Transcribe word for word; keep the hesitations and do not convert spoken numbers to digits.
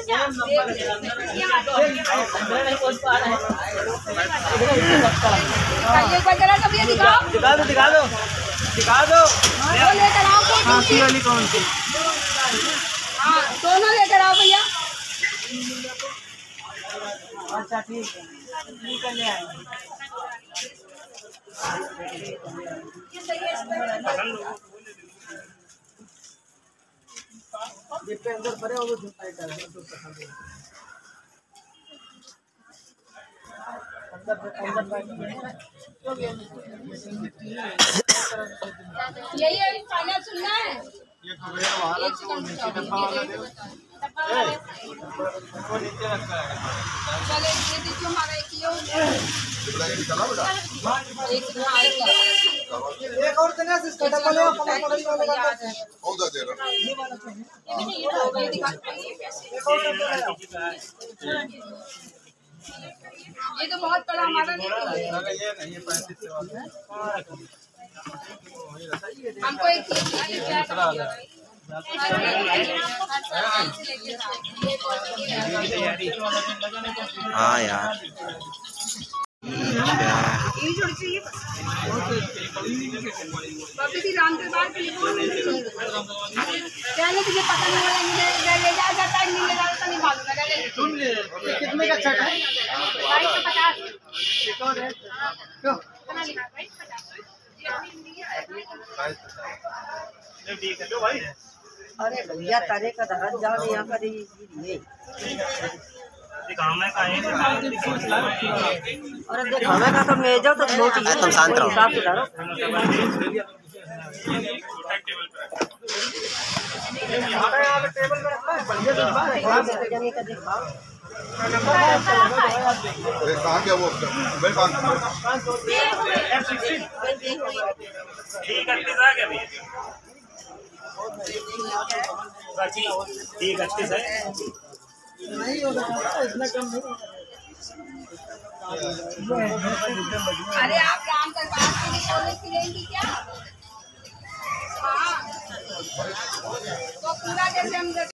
दिखा दो दिखा दो दिखा दो लेकर आओ। काफी वाली कौन सी? हाँ दोनों लेकर आओ भैया। अच्छा ठीक है ठीक है ले आएंगे। जिसके अंदर भरे हो वो टाइट है तो पसंद है। अंदर यही है फाइनल सुनना है। ये कबूतर वाला जो नीचे डब्बा वाला दे वो नीचे रखा है। चले ये देखिए हमारा एक ये चला बेटा एक एक और देना इसका डब्बा ले पकड़ पकड़ वाले का बहुत दे रहा ये वाला चाहिए ये दिखा एक और डब्बा ले। ये तो बहुत बड़ा हमारा नहीं है। ये नहीं है पैंतीस से वाला हमको एक चीज हाँ यार राम के बाद तुझे पता नहीं ले जा जाता है नहीं ले जाता नहीं मालूम है। सुन ले कितने का सेट है? बाईस सौ पचास। एक और है क्यों भाई? अरे भैया तारे का दहर जाओ यहाँ पर ये अरे दिखावे का तो मेजो तो छोटी है तुम शांत रहो। कहाँ क्या वो ठीक अच्छी है नहीं होगा इतना कम नहीं। अरे आप काम कर बात के लिए कॉलेज लेंगी क्या? हाँ तो पूरा जैसे हम